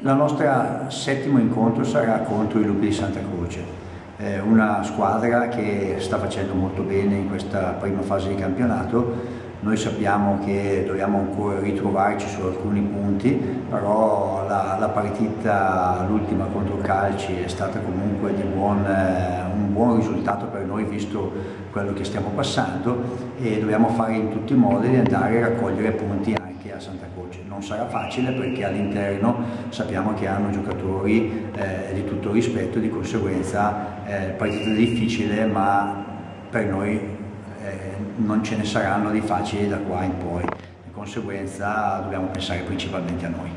Il nostro settimo incontro sarà contro i Lupi di Santa Croce, una squadra che sta facendo molto bene in questa prima fase di campionato. Noi sappiamo che dobbiamo ancora ritrovarci su alcuni punti, però la partita, l'ultima contro Calci, è stata comunque un buon risultato per noi visto quello che stiamo passando, e dobbiamo fare in tutti i modi di andare a raccogliere punti anche a Santa Croce. Non sarà facile perché all'interno sappiamo che hanno giocatori di tutto rispetto, di conseguenza partita difficile, ma per noi non ce ne saranno di facili da qua in poi, di conseguenza dobbiamo pensare principalmente a noi.